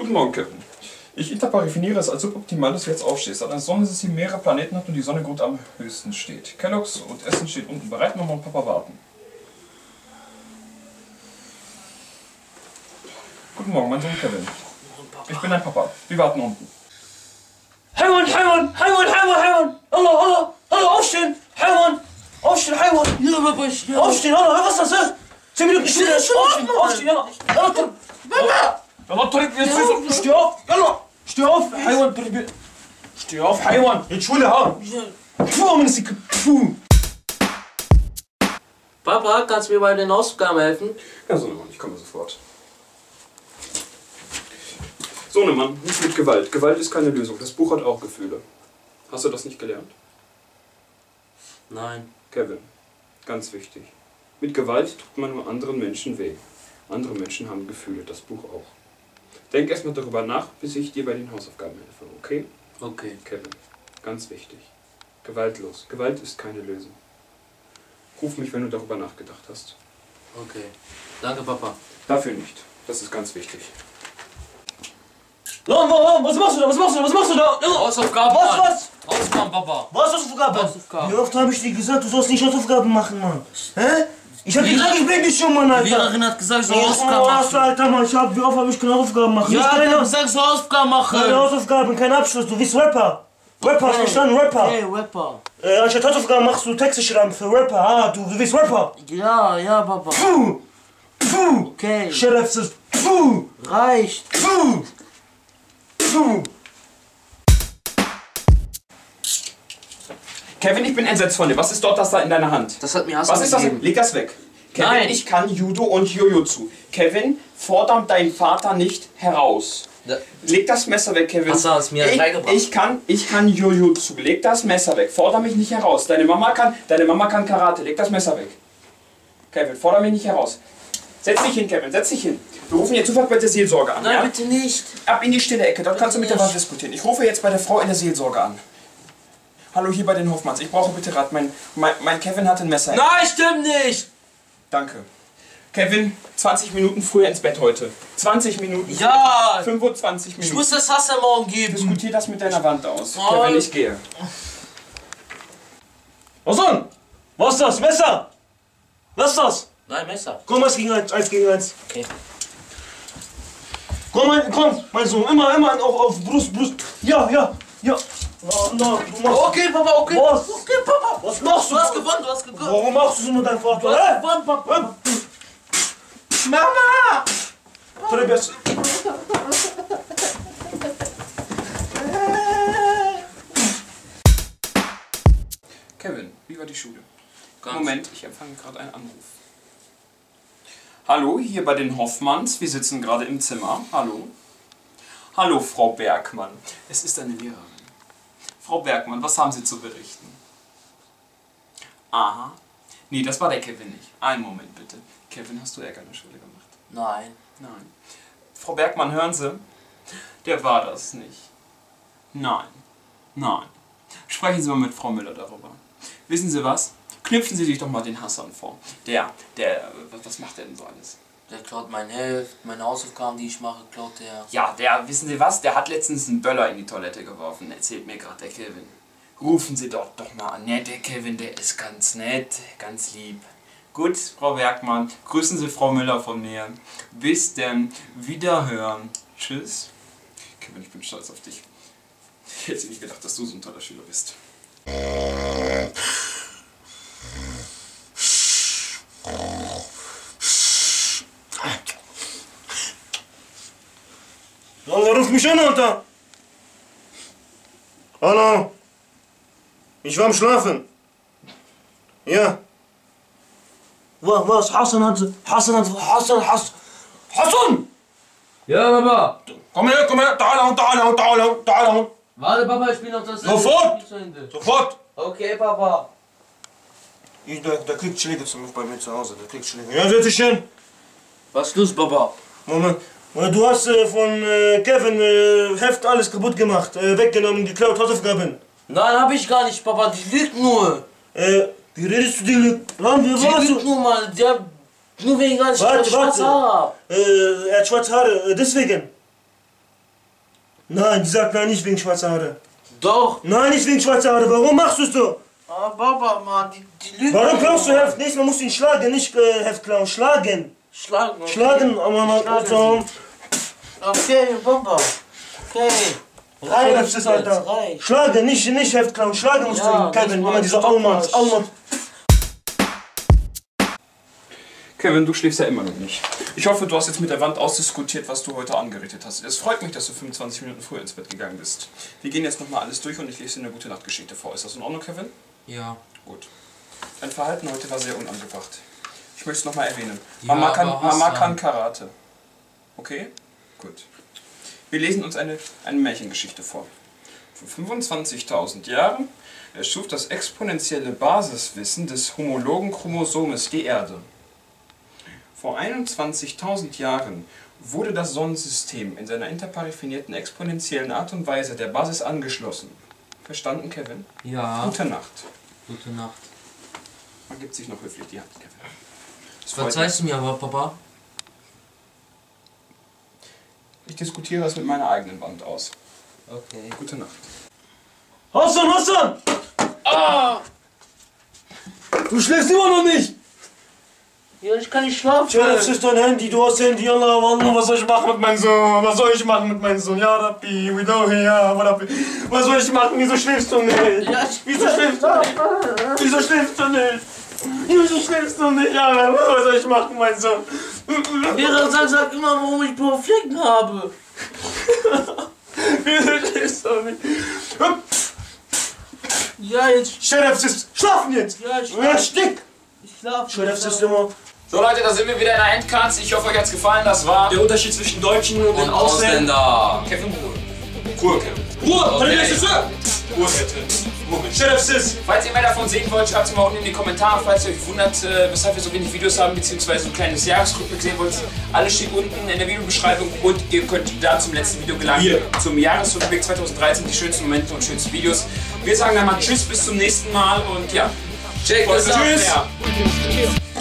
Guten Morgen, Kevin. Ich interpretiere es als suboptimal, dass du jetzt aufstehst, da das Sonnensystem mehrere Planeten hat und die Sonne gut am höchsten steht. Kelloggs und Essen steht unten bereit, Mama und Papa warten. Guten Morgen, mein Sohn Kevin. Ich bin dein Papa. Wir warten unten. Hayvan, Hayvan, Hayvan, Hayvan, Hayvan! Allah, Allah, Allah, aufstehen! Hayvan! Aufstehen, Hayvan! Ja, Papa, ich stehe. Aufstehen, Allah, was ist das, hä? 10 Minuten Stunde! Aufstehen, Yalla! Yalla, Papa! Yalla, Tariq, jetzt steh auf! Yalla! Steh auf, Hayvan! Steh auf, Hayvan! Jetzt Schule, ha! Puh, man ist die... Puh! Papa, kannst du mir bei den Hausaufgaben helfen? Ja, Sohnemann, ich komme sofort. Sohnemann, nicht mit Gewalt. Gewalt ist keine Lösung. Das Buch hat auch Gefühle. Hast du das nicht gelernt? Nein. Kevin, ganz wichtig. Mit Gewalt tut man nur anderen Menschen weh. Andere Menschen haben Gefühle, das Buch auch. Denk erstmal darüber nach, bis ich dir bei den Hausaufgaben helfe, okay? Okay. Kevin, ganz wichtig. Gewaltlos. Gewalt ist keine Lösung. Ruf mich, wenn du darüber nachgedacht hast. Okay. Danke, Papa. Dafür nicht. Das ist ganz wichtig. Was machst du da? Was machst du da? Was machst du da? Hausaufgaben, Was, was? Hausaufgaben, Papa. Was Hausaufgaben? Hausaufgaben. Wie oft habe ich dir gesagt, du sollst nicht Hausaufgaben machen, Mann? Hä? Ich hab dir gesagt, ich bring dich schon, Mann, Alter. Die Lehrerin hat gesagt, so Oh, Hausaufgaben machen. Alter, Mann, wie oft habe ich keine Hausaufgaben machen? Ja, Nicht die keine, hat gesagt, so Hausaufgaben machen. keine Hausaufgaben, kein Abschluss, du bist Rapper. Rapper, hast du verstanden? Rapper. Hey, Rapper. Anstatt Hausaufgaben machst du Texte schreiben für Rapper. Ah, du bist Rapper. Ja, Papa. Puh. Puh. Okay. Sheriff ist puh. Reicht. Puh. Puh. Kevin, ich bin entsetzt von dir. Was ist dort das da in deiner Hand? Das hat mir Hassan Was ist das? gegeben. Leg das weg. Kevin, Nein. ich kann Judo und Jujutsu. Kevin, fordere deinen Vater nicht heraus. Da- Leg das Messer weg, Kevin. Hassan hat es mir beigebracht. Ich kann Jujutsu. Leg das Messer weg. Fordere mich nicht heraus. Deine Mama kann Karate. Leg das Messer weg. Kevin, fordere mich nicht heraus. Setz dich hin, Kevin. Setz dich hin. Wir rufen jetzt sofort bei der Seelsorge an. Nein, ja? bitte nicht. Ab in die stille Ecke. Dort kannst du mit der nicht. Frau diskutieren. Ich rufe jetzt bei der Frau in der Seelsorge an. Hallo, hier bei den Hofmanns. Ich brauche bitte Rat. Mein Kevin hat ein Messer. Nein, stimmt nicht. Danke. Kevin, 20 Minuten früher ins Bett heute. 20 Minuten. Ja. 25 Minuten. Ich muss das Hassan morgen geben. Diskutier das mit deiner Wand aus. Oh. Kevin, ich gehe. Hassan, was ist das? Messer? Was ist das? Nein, Messer. Komm, 1 gegen 1. 1 gegen 1. Okay. Komm, mein Sohn, immer auf Brust. Ja. Na, du machst... Okay, Papa, okay. Was? Okay, Papa. Was machst du? Du hast gewonnen, du hast gewonnen. Warum machst du so mit deinem Vater? Du hast gewonnen, Papa. Mama! Treibest. Kevin, wie war die Schule? Ganz. Moment, ich empfange gerade einen Anruf. Hallo, hier bei den Hoffmanns. Wir sitzen gerade im Zimmer. Hallo. Hallo, Frau Bergmann. Es ist eine Lehrerin. Frau Bergmann, was haben Sie zu berichten? Aha. Nee, das war der Kevin nicht. Einen Moment bitte. Kevin, hast du Ärger in der Schule gemacht? Nein. Nein. Frau Bergmann, hören Sie? Der war das nicht. Nein. Sprechen Sie mal mit Frau Müller darüber. Wissen Sie was? Knüpfen Sie sich doch mal den Hassan vor. Was macht der denn so alles? Der klaut mein Heft, meine Hausaufgaben, die ich mache, klaut der. Ja, wissen Sie was? Der hat letztens einen Böller in die Toilette geworfen. Erzählt mir gerade der Kevin. Rufen Sie doch mal an. Ja, der Kevin, der ist ganz nett, ganz lieb. Gut, Frau Bergmann, grüßen Sie Frau Müller von mir. Bis denn, wiederhören. Tschüss. Kevin, ich bin stolz auf dich. Ich hätte nicht gedacht, dass du so ein toller Schüler bist. Alter, ruf mich an, Alter. Hallo. Ich war am Schlafen. Ja. Was? Hassan! Ja, Papa. Komm her, ta'ala. Warte, Papa, ich bin noch das Sofort! Ende zu Ende. Sofort! Okay, Papa. Der kriegt Schläge bei mir zu Hause. Der kriegt Schläge. Ja, setz dich hin. Was ist los, Papa? Moment. Du hast von Kevin Heft alles kaputt gemacht, weggenommen, geklaut, Hausaufgaben. Nein, hab ich gar nicht, Papa. Die lügt nur. Wie redest du die? Die lügt nur, Mann. Die hat nur wegen ganz schwarze Haare. Er hat schwarze Haare, deswegen. Nein, die sagt nein, nicht wegen schwarzer Haare. Doch. Nein, nicht wegen schwarzer Haare. Warum machst du es so? Ah, Papa, Mann, die lügen. Warum klaust du Heft? Nächstes Mal musst du ihn schlagen, nicht Heft klauen. Schlagen. Schlagen. Okay. Schlagen, aber so. Okay, Papa. Okay. Reicht es, Alter. Reicht. Schlagen, nicht Heft klauen. Schlagen musst du ihn, Kevin. Wenn man diese Allmann. Kevin, du schläfst ja immer noch nicht. Ich hoffe, du hast jetzt mit der Wand ausdiskutiert, was du heute angerichtet hast. Es freut mich, dass du 25 Minuten früher ins Bett gegangen bist. Wir gehen jetzt nochmal alles durch und ich lese dir eine gute Nachtgeschichte vor. Ist das in Ordnung, Kevin? Ja. Gut. Dein Verhalten heute war sehr unangebracht. Ich möchte es nochmal erwähnen. Ja, Mama kann Karate. Okay? Gut. Wir lesen uns eine Märchengeschichte vor. Vor 25.000 Jahren erschuf das exponentielle Basiswissen des homologen Chromosomes die Erde. Vor 21.000 Jahren wurde das Sonnensystem in seiner interparaffinierten exponentiellen Art und Weise der Basis angeschlossen. Verstanden, Kevin? Ja. Gute Nacht. Gute Nacht. Man gibt sich noch höflich die Hand, Kevin. Verzeihst du mir aber, Papa? Ich diskutiere das mit meiner eigenen Wand aus. Okay. Gute Nacht. Hassan! Ah! Du schläfst immer noch nicht! Ja, ich kann nicht schlafen. Sheriff, ist dein Handy, du hast Handy, Allah, Allah, was soll ich machen mit meinem Sohn? Was soll ich machen mit meinem Sohn? Ja, Rabbi, was soll ich machen? Wieso schläfst du nicht? Ja, Wieso schläfst du nicht? Wieso schläfst du nicht? Wieso schläfst du nicht? Ja, was soll ich machen, mein Sohn? Lehrer sagt immer, warum ich blaue Flecken habe. Wieso schläfst du nicht? Ja, jetzt. Sheriff, ist schlafen jetzt! Ja, ich Ja, stick! schlafe. Sheriff, ist immer... So Leute, da sind wir wieder in der Endcard. Ich hoffe, euch hat's gefallen. Das war der Unterschied zwischen Deutschen und den Ausländern. Kevin, Ruhe, Kevin. Ruhe! Okay. Ruhe, bitte. Moment. Sheriff, Sis! Falls ihr mehr davon sehen wollt, schreibt es mal unten in die Kommentare. Falls ihr euch wundert, weshalb wir so wenig Videos haben, beziehungsweise ein kleines Jahresrückblick sehen wollt, alles steht unten in der Videobeschreibung und ihr könnt da zum letzten Video gelangen. Zum Jahresrückblick 2013, die schönsten Momente und schönsten Videos. Wir sagen dann mal Tschüss, bis zum nächsten Mal und ja. Check Tschüss!